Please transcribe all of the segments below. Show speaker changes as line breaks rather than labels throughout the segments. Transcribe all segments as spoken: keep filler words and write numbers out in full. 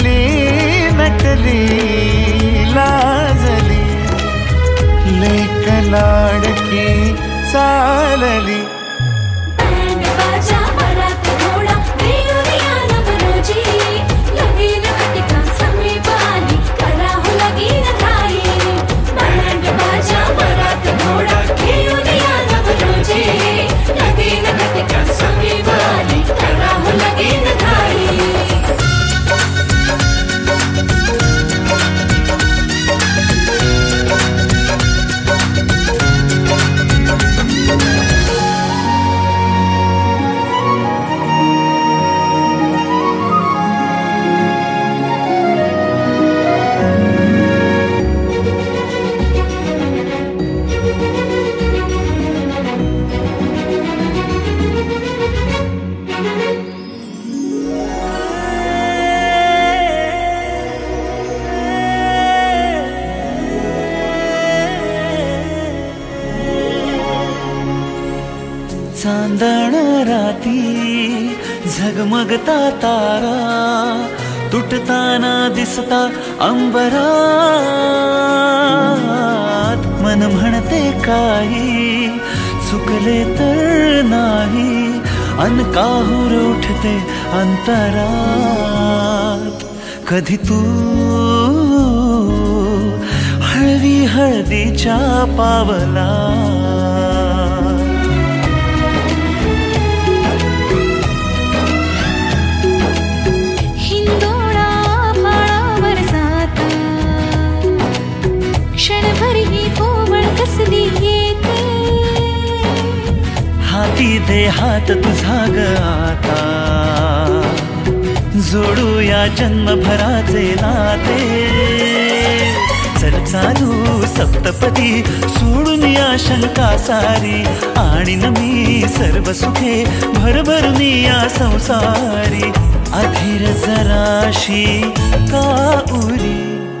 नटली नटली लाजली लेक लाडकी चालली चांदण राती झगमगता तारा तुटताना दिसता अंबरात मन म्हणते काही चुकले तर नाही अन काहूर उठते अंतरात कधी तू हळवी हळदीच्या पावला हाती दे हात तुझा ग आता जोडूया जन्मभराचे नाते चल चालू सप्तपदी सोडून या शंका सारी आणि मी सर्व सुखे भरभरून या संसारी अधीर जराशी का उरी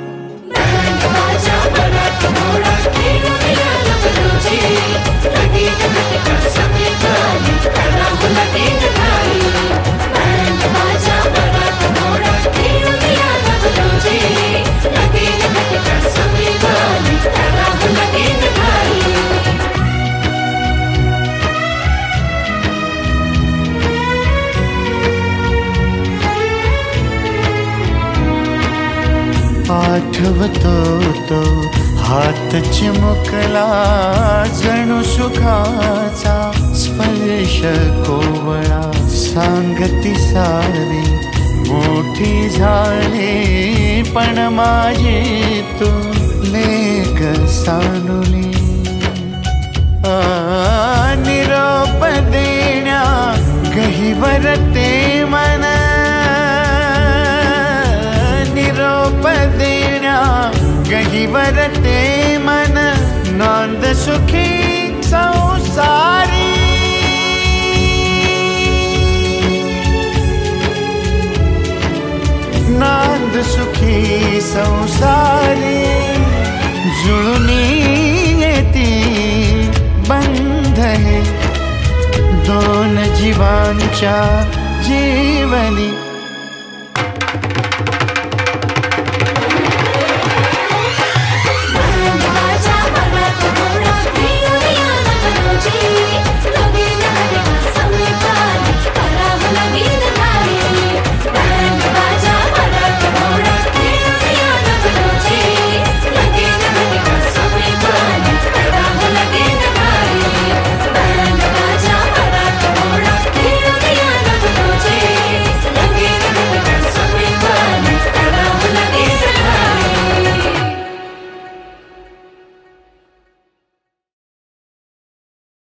आठवतो तो हात चिमुकला जणू सुखाचा स्पर्श कोवळा सांगती सारी मोठी झाली पण माझी तू लेक सानुली निरोप देण्या गहिवर ते मन निरोप देण्या गहिवर ते मन नांद सुखी संसारी नांद सुखी संसारी जुळूनी येती बंध हे दोन जीवांच्या जीवनी